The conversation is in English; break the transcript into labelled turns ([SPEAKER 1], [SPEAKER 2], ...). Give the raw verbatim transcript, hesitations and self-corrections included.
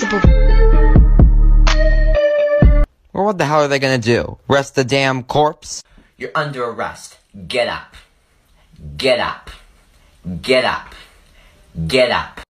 [SPEAKER 1] people.
[SPEAKER 2] Well, what the hell are they gonna do? Arrest the damn corpse?
[SPEAKER 3] You're under arrest. Get up. Get up. Get up. Get up.